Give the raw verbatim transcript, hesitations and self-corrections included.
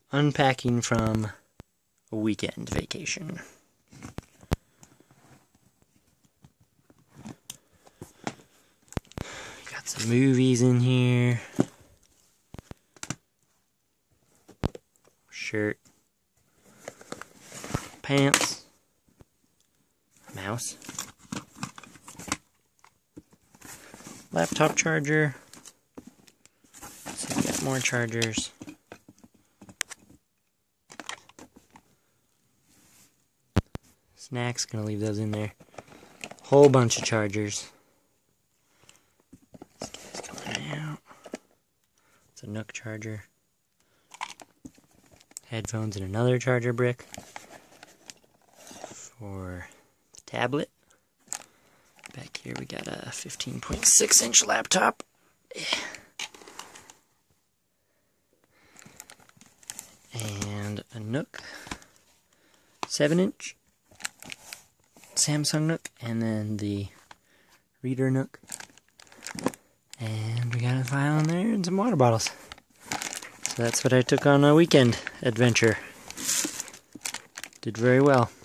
unpacking from a weekend vacation. Got some movies in here. Shirt. Pants. Mouse. Laptop charger. So we got more chargers. Snacks, gonna leave those in there. Whole bunch of chargers. This guy's coming out. It's a Nook charger. Headphones and another charger brick for the tablet. Back here we got a fifteen point six inch laptop. And a Nook seven inch. Samsung Nook, and then the Reader Nook. And we got a file in there and some water bottles. So that's what I took on a weekend adventure. Did very well.